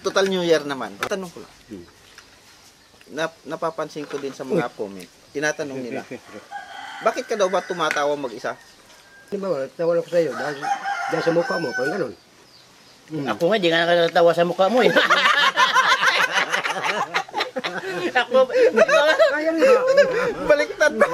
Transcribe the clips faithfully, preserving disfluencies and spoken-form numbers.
Total New Year naman. Tanong ko lang. Hmm. Nap napapansin ko din sa mga comment. Tinatanong nila. Bakit ka daw ba tumatawa mag-isa? Di ba, tawa ko sa iyo dahil, dahil sa mukha mo, parang ganun. Hmm. Ako nga, di nga nakatawa sa mukha mo eh. Ako, Kaya nga. Baliktad ba?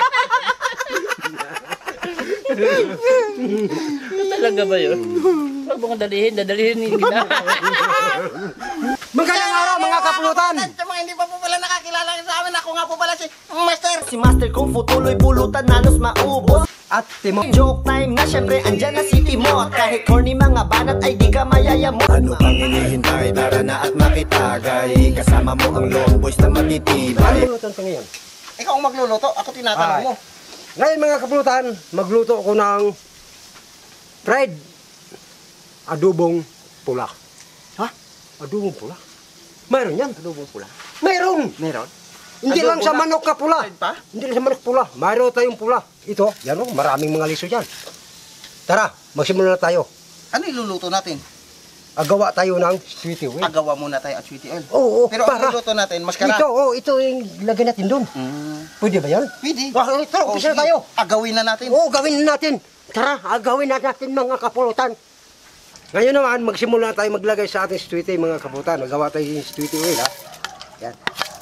talaga ba yun? Huwag mo nga dalihin, dadalihin hindi na. Magandang araw mga kapulutan! Sa mga hindi pa po pala nakakilala sa amin, ako nga po pala si Master. Si Master Kung Fu tuloy pulutan nanos maubos. At Timo. Joke time na syempre andyan na si Timo. Kahit corny mga banat ay di ka mayayamo. Ano pang hinihintay? Tara na at makitagay. Kasama mo ang lone boys na matitibay. Kapulutan ko ngayon. Ikaw ang magluluto, ako tinatanong Ay. mo. Ngayon mga kapulutan, magluto ako ng fried adobong pula. Ha? Adobong pula? Mayroon yan. Adobong pula. Mayroon! Meron? Hindi Adobo lang sa na- manok ka pula. Fried pa? Hindi lang sa manok pula. Mayroon tayong pula. Ito, yan o, maraming mga liso dyan. Tara, magsimula na tayo. Ano iluluto natin? Agawa tayo ng sweetie whey. Agawa muna tayo at sweetie oil. Oo, oo, Pero ang luluto natin, maskara. Ito, oh, ito yung lagay natin doon. Mm, Pwede ba yan? pwede. Ah, tara, Oh, umpisa sige. tayo. Agawin na natin. Oo, gawin na natin. Tara, agawin na natin mga kapulutan. Ngayon naman, magsimula tayo maglagay sa ating sweetie mga kapulutan. Magawa tayo yung sweetie oil, ha? Yan.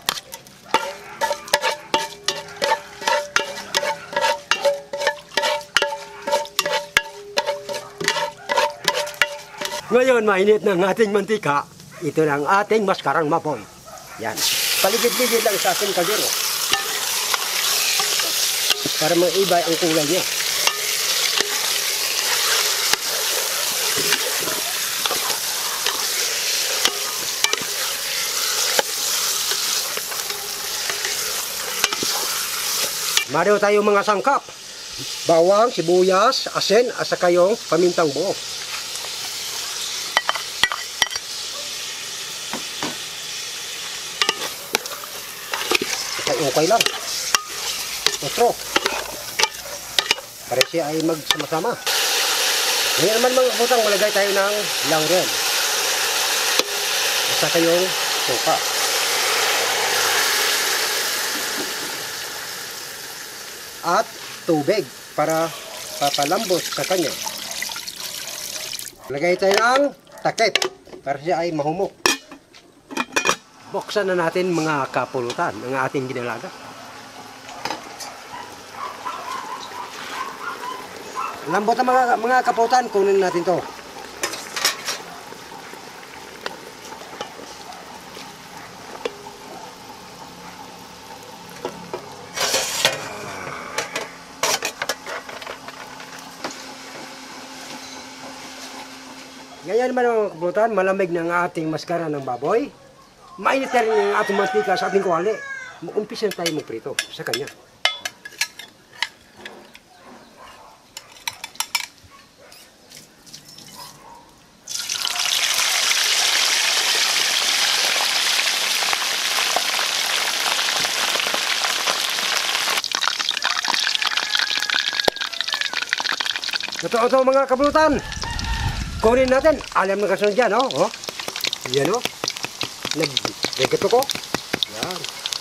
Ngayon, mainit ng ating mantika. Ito na ang ating maskarang mapoy. Yan. Paligid-ligid lang sa ating kaldero. Para maibay ang kulay niya. Mariw tayo mga sangkap. Bawang, sibuyas, asin, at saka yung pamintang buo. Okay, okay lang. Otro. Para siya ay magsama-sama. Ngayon naman mga kaputang, malagay tayo ng laurel. At saka yung suka. At tubig para papalambot sa kanya. Lagay tayo ng takip para siya ay mahumok. Buksan na natin mga kapulutan ng ating ginalaga. Lambot na mga, mga kapulutan, kunin natin to. Ngayon naman mga kapulutan, malamig na ang ating maskara ng baboy. Mainit na rin ang ating mantika sa ating kuwali. Umpisa tayo magprito sa kanya. Ito, ito mga kapulutan. Kunin natin. Alam na kasunod dyan, oh. oh. Yan, oh. Nag-regato ko. Yan.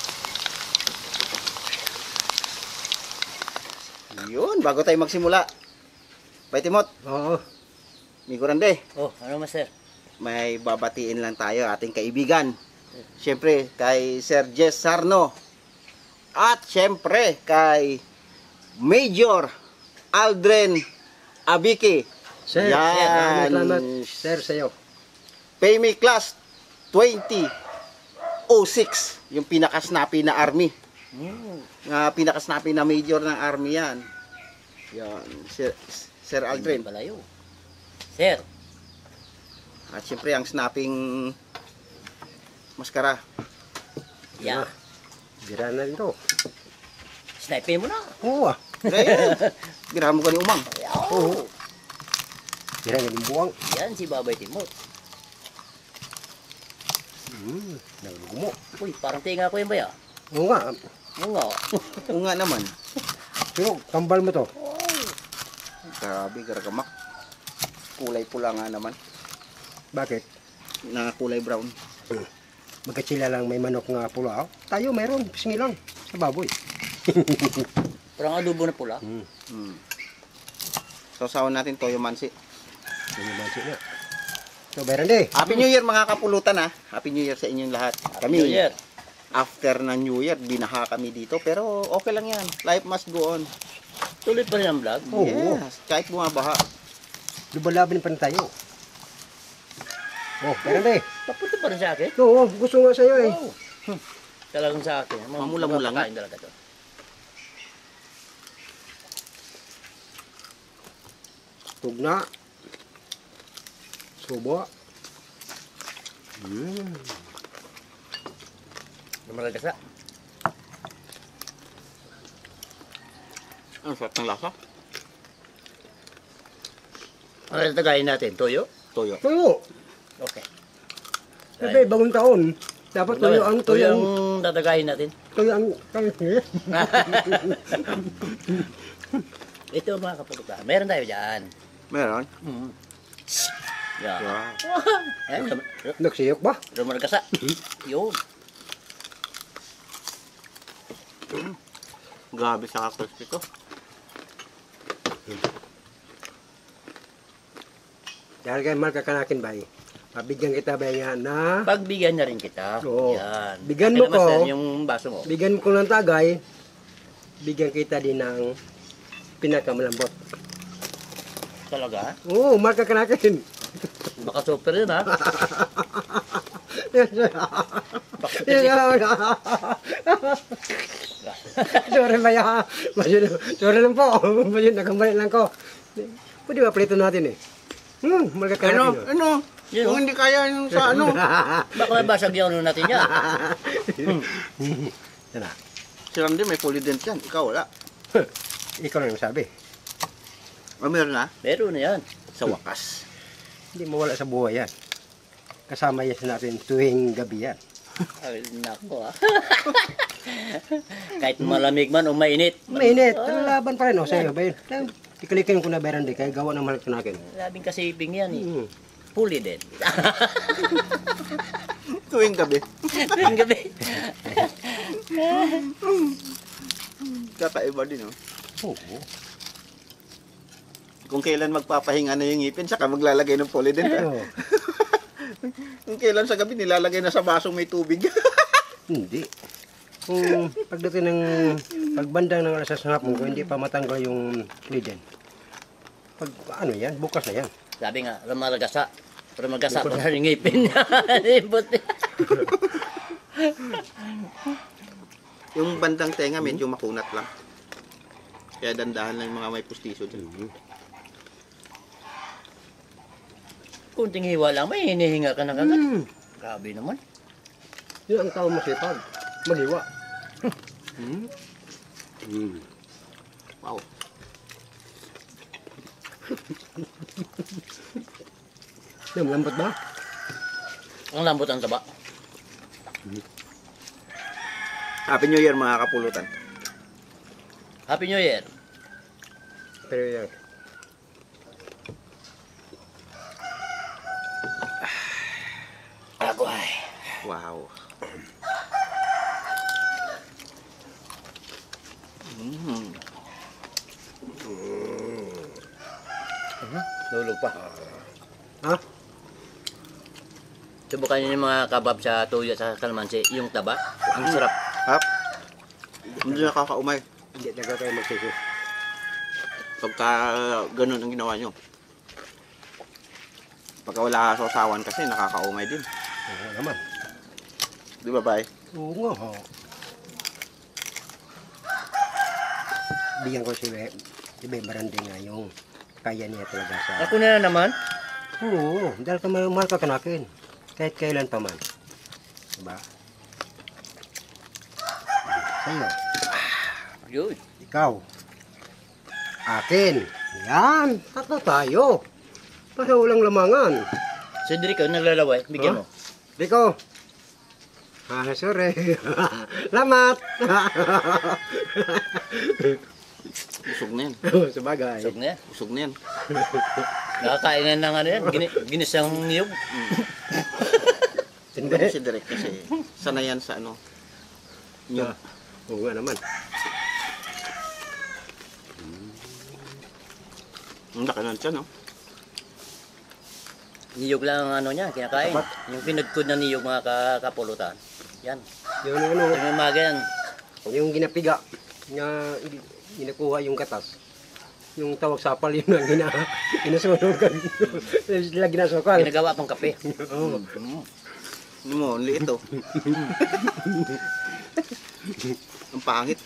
Yun, bago tayo magsimula. Paitimot, Oo. Migurande, Oh, ano master? may babatiin lang tayo ating kaibigan. Siyempre, kay Sir Jess Sarno. At siyempre, kay Major Aldren Abiki. Sir, Yan. salamat, sir, sa'yo. Pay me class twenty oh six, yung pinaka-snappy na army. Hmm. Nga pinaka-snappy na major ng army yan. Yan, Sir, Sir Aldrin. Balayo. Sir. At siyempre ang snapping maskara. Yeah. Bira na rin to. Snipe mo na. Oo ah. Ngayon, birahan mo ka ni Umang. Oo. Bira na yung buwang. Yan si Babay Timot. Hmm, nagugumo. Uy, parang tinga ko yan ba ya? Oo nga. Oo nga. Oo nga naman. Pero, kambal mo to. Grabe, garagamak. Kulay pula nga naman. Bakit? na kulay brown. Magkat sila lang may manok nga pula. Tayo meron, pisngi lang sa baboy. Parang adobo na pula. Hmm. Hmm. Sausawan natin toyo mansi. Yung mansi na. So, meron din. Happy New Year mga kapulutan ha. Happy New Year sa inyong lahat. Kami, New Year. after ng New Year, binaha kami dito. Pero okay lang yan. Life must go on. Tuloy pa rin ang vlog. Oo. Yes, kahit bumabaha. Lubalabin pa rin tayo. Oh, meron din. Papunta pa rin sa akin. Oo, gusto nga sa'yo eh. Wow. Hmm. Talagang sa akin. Mga Mamula-mula nga. pagkain talaga to. Tugna. Subo. Hmm. Lumalagasa. Ang sarap ng lasa. Ano yung tagayin natin? Toyo? Toyo. Tuyo. Okay. Sabi, bagong taon. Dapat tuyo ang Toyo tuyo ang ang tatagayin natin. tuyo ang tuyo. Ito mga kapulutan. Meron tayo dyan. Meron? Mm. Yan. Wow. Eh, Nagsiyok ba? lumalagasa. Yun. Grabe sa crispy to. Dahil kayo mahal kakanakin ba eh. Pabigyan kita ba nga na Pagbigyan na rin kita. Oo. Yan. Bigyan mo Akin naman, ko. sir, yung baso mo. bigyan ko ng tagay, bigyan kita din ng pinakamalambot. Talaga? Oo, mahal kakanakin. Baka super yun ha. Sorry ba ya? Sorry lang po. Medyo nagkamali lang ko. Pwede ba plito natin eh? Hmm, mahal Ano? kakanakin. Ano? Yun, Kung oh. hindi kaya yung sa ano. Baka basag yung ano natin yan. Yan na. Si Randy may fully dent yan. Ikaw wala. Ikaw lang sabi. O meron na? Meron na yan. Sa wakas. Hindi mawala sa buhay yan. Kasama yan sa natin tuwing gabi yan. Ay, nako ah. Kahit malamig man o mainit. Mainit. Pero laban pa rin. O sa'yo ba yun? Ikalikin ko na beran di kaya gawa ng mahal kakanakin. Labing kasiping yan eh. Hmm. Puli din. Tuwing gabi. Ang gabi. Kakaiba din oh. Oo. Kung kailan magpapahinga na yung ngipin, saka maglalagay ng fully dent. Oo. Kung kailan sa gabi, nilalagay na sa basong may tubig. Hindi. Kung pagdating ng pagbandang ng alas sa hapon ko, hindi pa matanggal yung liden. Pag ano yan, bukas na yan. Sabi nga, lumalagasa. Pero magkasa pa na rin ngipin niya. Buti. Yung bandang tenga, medyo makunat lang. Kaya dandahan lang yung mga may pustiso dyan. Kunting hiwa lang, may hinihinga ka na kagad. Hmm. Grabe naman. Yun ang tao masipag. Maghiwa. Hmm. Hmm. Wow. Yung lambot ba? Ang lambot ang taba. Happy New Year mga kapulutan. Happy New Year. Pero yan. Agway. Wow. Mm. Lulog pa. Ha? Subukan niyo yung mga kabab sa tuyo sa kalamansi. Yung taba. Ang sarap. Hap. Hindi nakakaumay. Hindi talaga kayo magsisi. Pagka ganun ang ginawa nyo. Pagka wala sa usawan kasi nakakaumay din. Oo naman. Di ba, bay? Oo nga. ho. Bigyan ko si Be. Si Be Barandi nga yung kaya niya talaga sa... Ako na naman. Oo, dahil ka mahal mahal ka kanakin. Kahit kailan pa man. Diba? Sa'yo. Yun. Ikaw. Akin. Yan. Tatlo tayo. Para walang lamangan. Si Dirico, naglalaway. Bigyan Huh? mo. Rico. Ah, sorry. Lamat. Usog na yan. Sabagay. Sog na yan. Usog na yan. Nakakain na ng ano yan. Gini, ginisang niyog. Ganun si Direk kasi sanayan sa ano. Yung, Oo nga naman. ang laki ng tiyan, no? Niyog lang ang ano niya, kinakain. Tapat. Yung pinagkod na niyog mga ka- kapulutan. Yan. Yung ano, Yung umaga yan. yung ginapiga, na ginakuha yung katas. Yung tawag sapal yun ang gina, ginasunugan. Sila ginasukal. Ginagawa pang kape. Oo. Ano mo, ang liit, oh. Ang pangit.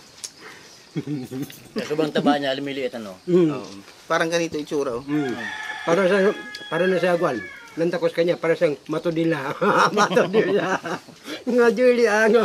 Kaya sobrang taba niya, lumiliit ano. Mm. Oo. Parang ganito yung tsura, oh. Mm. Para sa para na sa agwan. Nantakos kanya para siyang matudila. Matudila. Nga Julie ano.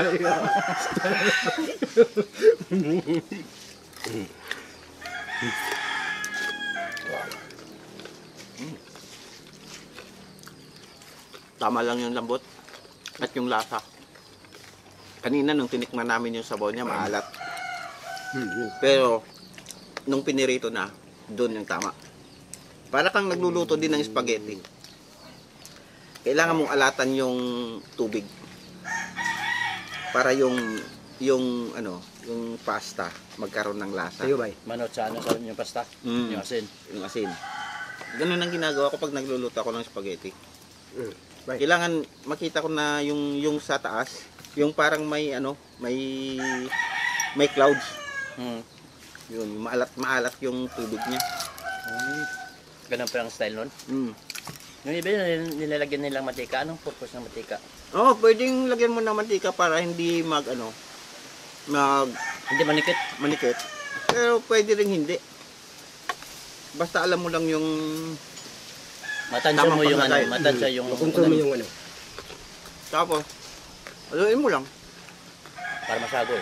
Tama lang yung lambot at yung lasa. Kanina nung tinikman namin yung sabaw niya, maalat. Pero nung pinirito na, doon yung tama. Para kang nagluluto din ng spaghetti. Kailangan mong alatan yung tubig. Para yung yung ano, yung pasta magkaroon ng lasa. Sa'yo ba? Manot sa ano sa yung pasta. Mm. Yung asin. Yung asin. Ganun ang ginagawa ko pag nagluluto ako ng spaghetti. Mm. Right. Kailangan makita ko na yung yung sa taas, yung parang may ano, may may clouds. Hmm. Yun, maalat maalat yung tubig niya. Ganun pa ang style nun. Mm. Yung iba yun, nilalagyan nilang matika. Anong purpose ng matika? Oh, pwedeng lagyan mo ng mantika para hindi mag ano, mag Hindi manikit. manikit. Pero pwede ring hindi. Basta alam mo lang yung Matansya Tamang mo yung ano, pagkakain. matansya yung Makontrol mo yung ano. tapos aluin mo lang. para masagol.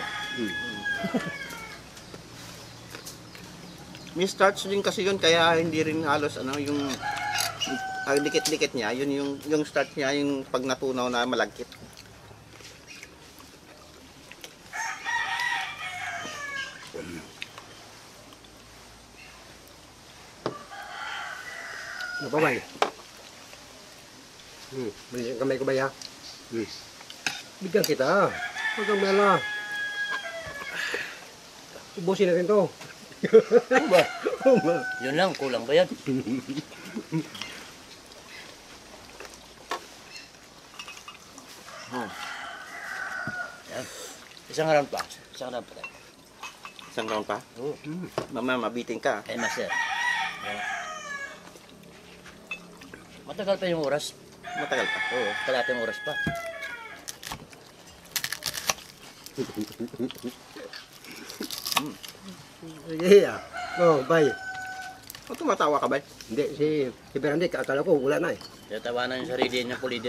May starch din kasi yun kaya hindi rin halos ano yung ang dikit-dikit niya, yun yung yung starch niya yung pag natunaw na malagkit. Napabay. Hmm. Malis ang kamay ko ba ya? Hmm. Bigyan kita. Huwag kang mala. Ubusin natin to. Ba? Yun lang, kulang ba yan? Oh, Yan. Isang round pa. Isang round pa tayo. isang round pa. Oo. Mamaya mabiting ka. Ay, master. Yan. Matagal pa yung oras. Matagal pa. Oo, kalating oras pa. Sige ya. Oh, bay. O tumatawa ka ba? Hindi, si, si Berandi, akala ko wala na eh. Kaya tawanan yung sarili niya puli din.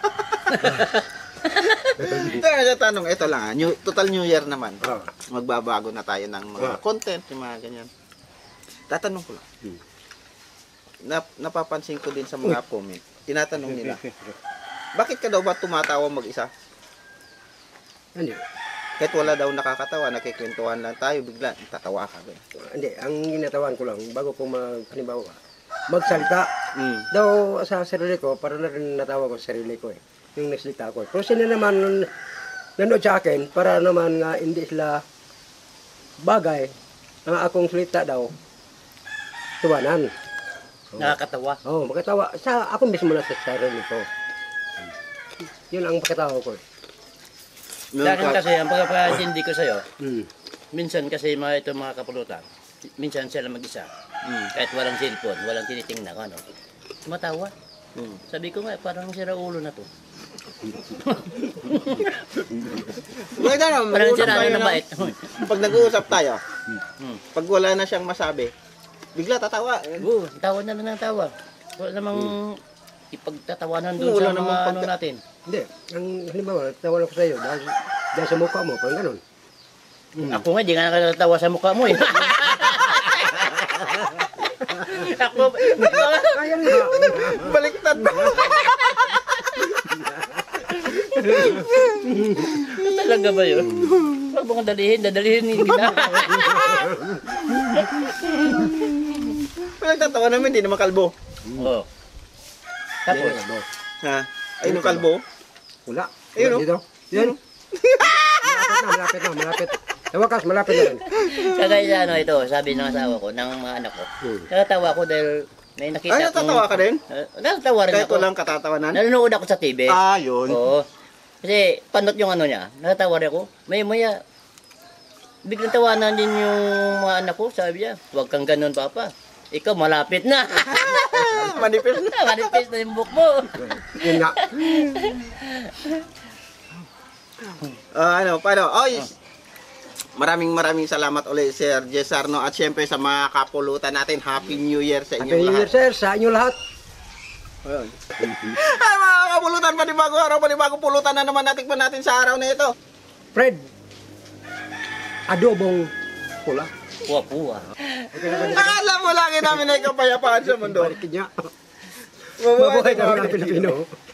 Kaya sa tanong, ito lang ah. New, total New Year naman. Oh. Magbabago na tayo ng mga Ah. content, yung mga ganyan. Tatanong ko lang. Hmm. Nap, napapansin ko din sa mga comment. Tinatanong nila, bakit ka daw ba tumatawa mag-isa? Hindi. Kahit wala daw nakakatawa, nakikwentuhan lang tayo, bigla, tatawa ka. Ba? Hindi, ang ginatawan ko lang, bago ko mag, halimbawa, magsalita. Mm. Daw sa sarili ko, para na rin natawa ko sa sarili ko eh. Yung nagsalita ko. Pero sila naman nanood sa akin, para naman nga hindi sila bagay, ang akong salita daw, tuwanan. Nakakatawa. Oo, oh, makatawa. Sa, ako mismo na sa sarili ko. Yun ang pakatawa ko eh. Sa akin kasi, ang pagkakaintindi ko sa'yo, Hmm. minsan kasi mga ito mga kapulutan, minsan sila mag-isa. Mm. Kahit walang cellphone, walang tinitingnan ko, ano. Tumatawa. Mm. Sabi ko nga, parang sira ulo na to. Maganda na, Parang mag-uusap sira tayo na ng- bait. Pag nag-uusap tayo, Hmm. pag wala na siyang masabi, bigla tatawa. Oo, tawa na lang ng tawa. Wala namang ipagtatawanan doon Wala sa namang mga ano pagka- natin. Hindi, ang halimbawa, tawa ko sa iyo dahil, dahil sa mukha mo, parang ganun. Ako nga, di nga nakatawa sa mukha mo eh. Ako, Ayan nga. Baliktad na. talaga ba yun? Huwag mo kang dalihin, dadalihin kita. Pinagtatawa namin, di naman kalbo. Oo. Tapos, Ha? Ay, nung kalbo, Wala. Ayun, oh. Dito. Yan. Malapit na, malapit na, malapit. Sa wakas, malapit na rin. Kagaya ano ito, sabi ng asawa ko, ng mga anak ko. Hmm. Natatawa ko dahil may nakita Ay, natatawa ka din? Uh, natatawa rin Kahit ako. walang katatawanan? Nanonood ako sa T V. Ah, yun. Oo. Kasi panot yung ano niya, natatawa rin ako. May maya, biglang tawanan din yung mga anak ko, sabi niya, huwag kang ganun, Papa. Ikaw malapit na. Manipis na. Manipis na yung book mo. Yun nga. Ah, ano, paano? Oy, maraming maraming salamat ulit, Sir Jesarno. At syempre sa mga kapulutan natin, Happy New Year sa Happy inyong New Year, lahat. sir, sa inyo lahat. Ay, mga kapulutan, panibago araw, panibago pulutan na naman natikman natin sa araw na ito. Fred, adobong pula. Puwa-puwa. Akala mo lang namin ay kapayapaan sa mundo. Balikin niya. Mabuhay Mabuhay ka ka mga Pilipino.